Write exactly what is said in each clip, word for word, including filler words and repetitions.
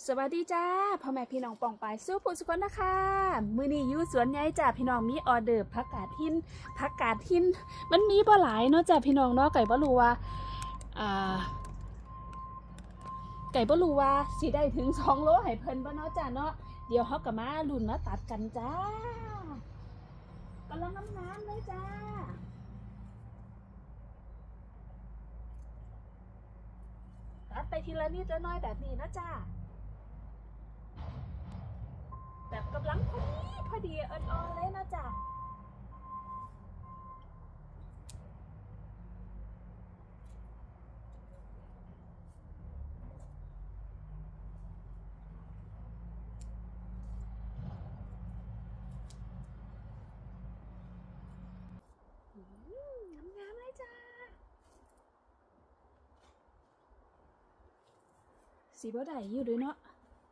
สวัสดีจ้าพ่อแม่พี่น้องปองปายสู้ผู้สุขนะคะมื้อนี้อยู่สวนใหญ่จ้าพี่น้องมีออเดอร์ผักกาดหินผักกาดหินมันมีบ่หลายเนาะจ้าพี่น้องเนาะไก่บ่รู้ว่าอ่าไก่บ่รู้ว่าสิได้ถึงสองโลให้เพิ่นบ่เนาะจ้าเนาะเดี๋ยวเฮาก็มาลุ้นมาตัดกันจ้ากำลังงามๆเลยจ้าตัดไปทีละนิดละน้อยแบบนี้นะจ้าแบบกำลังพอดีพอดีอ่อนๆเลยนะจ๊ะงามๆเลยจ้าสีบ่ได้อยู่ด้วยเนาะ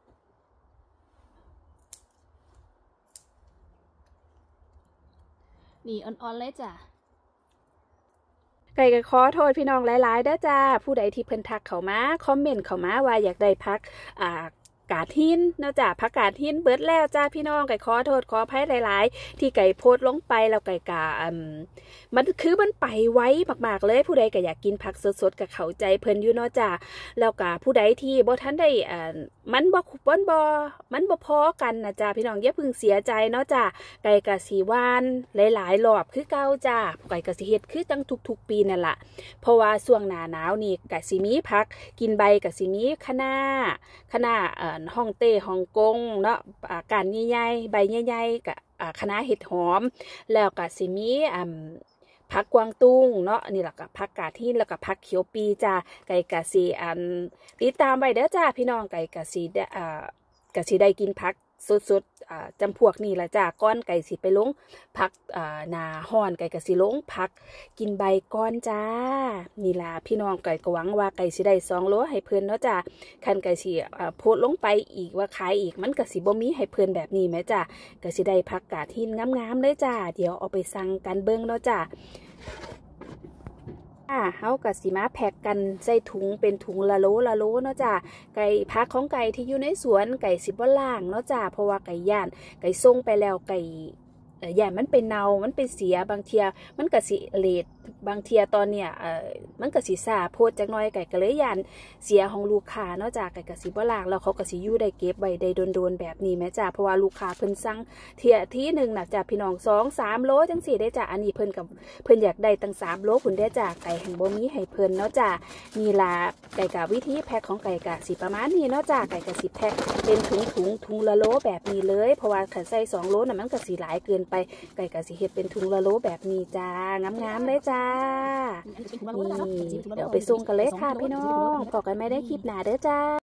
นี่อ่อนๆเลยจ้ะไก่ก็ขอโทษพี่น้องหลายๆเด้อจ้าผู้ใดที่เพิ่นทักเข้ามาคอมเมนต์เข้ามาว่าอยากได้พักอ่ากาดหินเนาะจ้าพักกาดหินเบิดแล้วจ้าพี่น้องไก่ขอโทษขออภัยหลายๆที่ไก่โพสต์ลงไปแล้วไก่กาอืมมันคือมันไปไว้มากๆเลยผู้ใดก็อยากกินผักสดๆกับเข้าใจเพิ่นอยู่เนาะจ้าแล้วก็ผู้ใดที่บ่ทันได้อ่ามันบ่บ่บ่มันบ่พอกันนะจ้าพี่น้องอย่าเพิ่งเสียใจเนาะจ้าไก่กะสิหวานหลายๆรอบคือเก่าจ้าไก่กะสิเฮ็ดคือจังทุกๆปีนั่นล่ะเพราะว่าช่วงหน้าหนาวนี่กะสิมีผักกินใบกะสิมีคะน้าคะน้าเอ่อฮ่องเต้ฮ่องกงเนาะอ่าก้านใหญ่ๆใบใหญ่ๆกะอ่าคะน้าเห็ดหอมแล้วกะสิมีอ่าผักกวางตุ้งเนาะนี่แหละกับผักกาดหินแล้วก็ผักเขียวปีจ้าไก่กะสิอันติดตามไว้เด้อจ้าพี่น้องไก่กะสิได้อ่ากะสิได้กินผักสดๆอ่าจำพวกนี่ละจ้าก้อนไก่สิไปลงผักอ่านาห่อนไก่กะสิลงผักกินใบก้อนจ้านี่ล่ะพี่น้องไก่ก็หวังว่าไก่สิได้สองโลให้เพิ่นเนาะจ้าคันไก่สิอ่าโพสลงไปอีกว่าขายอีกมันกะสิบ่มีให้เพิ่นแบบนี้ไหมจ้ากะสิได้ผักกาดหินงามๆเลยจ้าเดี๋ยวเอาไปสั่งกันเบิ่งเนาะจ้าเฮากับสีมาแพ็กกันใส่ถุงเป็นถุงละโลละโลเนาะจ้าไก่พักของไก่ที่อยู่ในสวนไก่สิบ่ล่างเนาะจ้าเพราะว่าไก่ย่านไก่ส่งไปแล้วไก่ย่านมันเป็นเนามันเป็นเสียบางเทียมันก็สิเลทบางเทียตอนเนี้ยเอ่อมันก็สิซาโพดจักหน่อยไก่ก็เลยย่านเสียของลูกค้าเนาะจ้าไก่ก็สิบ่ล่างแล้วเขาก็สิอยู่ได้เก็บไว้ได้โดนๆแบบนี้แม่จ้าเพราะว่าลูกค้าเพิ่นสั่งเที่ยที่นึงน่ะจ้าพี่น้องสอง สามโลจังซี่ได้จ้าอันนี้เพิ่นกับเพิ่นอยากได้ตั้งสามโลพุ่นได้จ้าไก่แห่งบ่มีให้เพิ่นเนาะจ้านี่ล่ะไก่กะวิธีแพ็คของไก่กะสิประมาณนี้เนาะจ้าไก่กะสิแพ็คเป็นถุงถุงถุงละโลแบบนี้เลยเพราะว่าคันใส่สองโลน่ะมันก็สิหลายเกินไปไก่กะสิเฮ็ดเป็นถุงละโลแบบนี้จ้างามๆเลยจ้านี่เดี๋ยวไปส่งกันเลยค่ะพี่น้องพบกันไม่ได้คลิปหน้าเด้อจ้า